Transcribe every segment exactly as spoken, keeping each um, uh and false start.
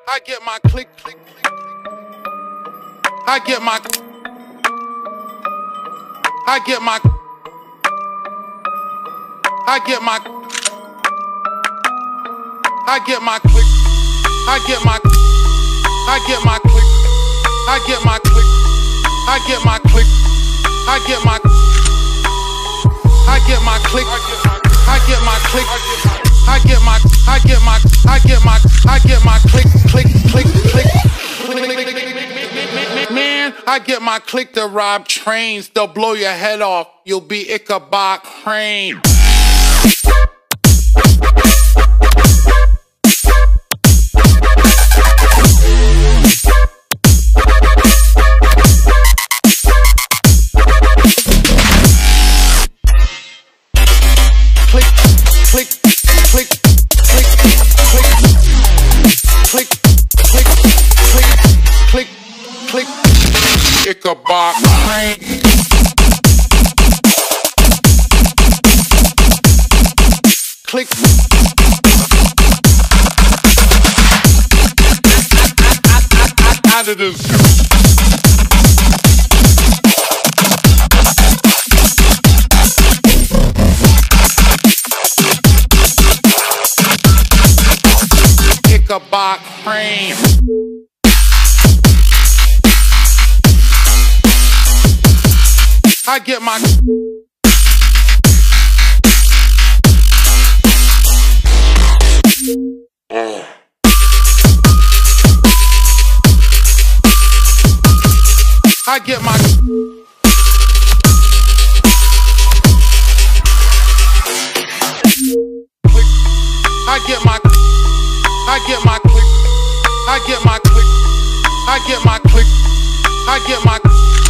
I get my click, click, click. I get my, I get my, I get my, I get my click, I get my, I get my click, I get my click, I get my click, I get my, I get my click, I get my click, I get my, I get my, I get my, I get my click, click, click, click. Man, I get my click to rob trains. They'll blow your head off. You'll be Ichabod crane. Click, click, click, click, click, click, click, click, click, click, Ichabod crane. Click. Out of this. Ichabod crane. I get my uh. I get my click. I get my I get my click. I get my click. I get my click. I get my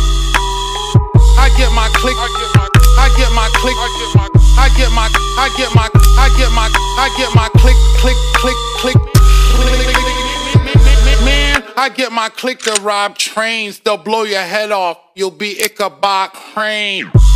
I get my click. I get my click. I get my I get my I get my I get my click click click click. Man, I get my click to rob trains. They'll blow your head off. You'll be Ichabod crane.